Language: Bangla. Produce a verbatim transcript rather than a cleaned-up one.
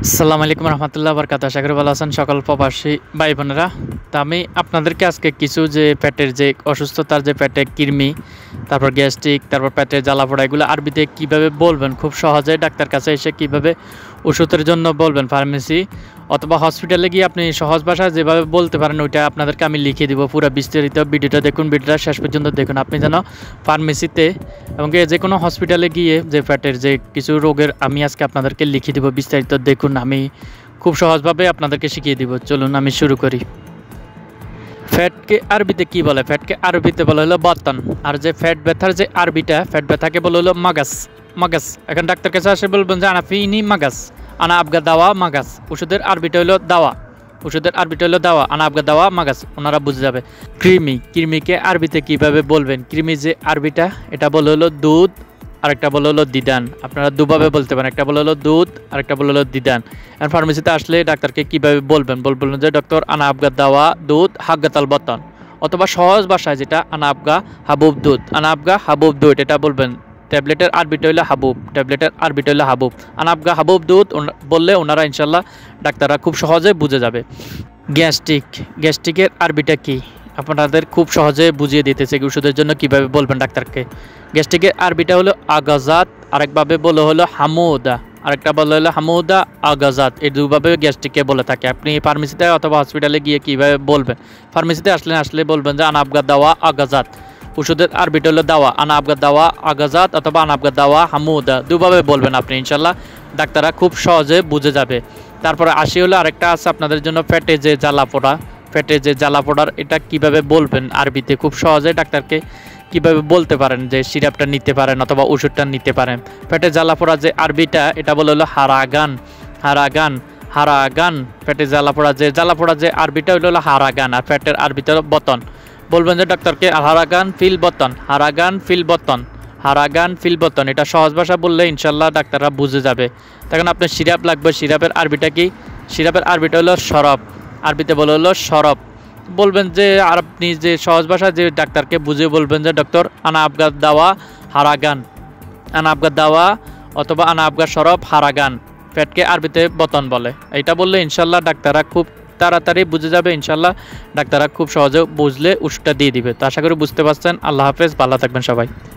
আসসালামু আলাইকুম রহমতুল্লাহ বরকাত। আশা করি ভালো আছেন সকল প্রবাসী ভাই বোনেরা। তা আমি আপনাদেরকে আজকে কিছু যে পেটের যে অসুস্থতার যে পেটে কৃমি, তারপর গ্যাস্ট্রিক, তারপর পেটের জ্বালাপোড়া, এগুলো আরবিতে কীভাবে বলবেন, খুব সহজে ডাক্তার কাছে এসে কীভাবে ওষুধের জন্য বলবেন, ফার্মেসি অথবা হসপিটালে গিয়ে আপনি সহজ ভাষায় যেভাবে বলতে পারেন ওইটা আপনাদেরকে আমি লিখে দিব। পুরো বিস্তারিত ভিডিওটা দেখুন, ভিডিওটা শেষ পর্যন্ত দেখুন। আপনি যেন ফার্মেসিতে এবং যে কোনো হসপিটালে গিয়ে যে পেটের যে কিছু রোগের আমি আজকে আপনাদেরকে লিখে দিব বিস্তারিত দেখুন। আমি খুব সহজভাবে আপনাদেরকে শিখিয়ে দিব। চলুন আমি শুরু করি। ফ্যাটকে আরবিতে কি বলে? ফ্যাটকে আরবিতে বলা হলো বতন। আর যে ফ্যাট ব্যথার যে আরবিটা, ফ্যাট ব্যথাকে বলা হলো মাগাস। মাগাস এখন ডাক্তার কাছে আসে বলবেন যে আনাফিনি মাগাস, আনা আবগা দাওয়া মাগাস। ওষুধের আরবিটা হলো দাওয়া, ওষুধের আরবিটা হলো দাওয়া, আনা আবগা দাওয়া মাগাস। ওনারা বুঝে যাবে। কৃমি, কৃমিকে আরবিতে কিভাবে বলবেন? কৃমি যে আরবিটা, এটা বলা হলো দুধ, আরেকটা বলা হলো দিদান। আপনারা দুভাবে বলতে পারেন, একটা বলা হলো দুধ, আরেকটা বলা হলো দিদান। আর ফার্মেসিতে আসলে ডাক্তারকে কিভাবে বলবেন? বলবেন যে ডক্টর আনা আবগা দাওয়া দুধ হাগ্গাতাল বতন, অথবা সহজ ভাষায় যেটা আনা আবগা হাবুব দুধ, আনা আবগা হাবুব দুধ এটা বলবেন। ট্যাবলেটের আরবিটা হইলো হাবুব, ট্যাবলেটের আরবিটা হইলো হাবুব। আনা আবগা হাবুব দুধ বললে ওনারা ইনশাল্লাহ ডাক্তাররা খুব সহজে বুঝে যাবে। গ্যাস্ট্রিক, গ্যাস্ট্রিকের আরবিটা কি আপনাদের খুব সহজে বুঝিয়ে দিতেছে ওষুধের জন্য কিভাবে বলবেন ডাক্তারকে। গ্যাস্ট্রিকের আরবিটা হলো আগাজাত, আরেকভাবে বলে হলো হামুদা, আরেকটা বলে হলো হামুদা আগাজাত। এই দুভাবে গ্যাস্ট্রিককে বলে থাকে। আপনি ফার্মেসিতে অথবা হসপিটালে গিয়ে কিভাবে বলবেন? ফার্মেসিতে আসলে আসলে বলবেন যে আনা আবগা দাওয়া আগাজাত। ওষুধের আরবিটা হলো দাওয়া, আনা আবগা দাওয়া আগাজাত অথবা আনা আবগা দাওয়া হামুদা। দুভাবে বলবেন আপনি, ইনশাল্লাহ ডাক্তাররা খুব সহজে বুঝে যাবে। তারপরে আসি হলো আরেকটা আছে আপনাদের জন্য পেটে যে জ্বালা পোড়া, পেটে যে জ্বালা পোড়ার এটা কিভাবে বলবেন আরবিতে খুব সহজে ডাক্তারকে কিভাবে বলতে পারেন যে সিরাপটা নিতে পারেন অথবা ওষুধটা নিতে পারেন। পেটে জ্বালা পোড়া যে আরবিটা, এটা বলে হলো হারাগান, হারাগান, হারাগান। পেটে জ্বালা পোড়া যে জ্বালা পোড়া যে আরবিটা হলো হলো হারাগান, আর পেটের আরবিটা হলো বতন। বলবেন যে ডাক্তারকে হারাগান ফিল বতন, হারাগান ফিল বতন, হারাগান ফিল বতন। এটা সহজ ভাষা বললে ইনশাল্লাহ ডাক্তাররা বুঝে যাবে। তখন আপনার সিরাপ লাগবে। সিরাপের আরবিটা কি? সিরাপের আরবিটা হলো শরব, আরবিতে বলা হলো শরব। বলবেন যে আর আপনি যে সহজ ভাষা যে ডাক্তারকে বুঝে বলবেন যে ডক্টর আনা আবগা দাওয়া হারাগান, আনা আবগা দাওয়া অথবা আনা আবগা শরব হারাগান। ফ্যাটকে আরবিতে বতন বলে। এটা বললে ইনশাল্লাহ ডাক্তাররা খুব তাড়াতাড়ি বুঝে যাবে। ইনশাল্লাহ ডাক্তাররা খুব সহজে বুঝলে ওষুধটা দিয়ে দিবে। তো আশা করি বুঝতে পারছেন। আল্লাহ হাফেজ, ভালো থাকবেন সবাই।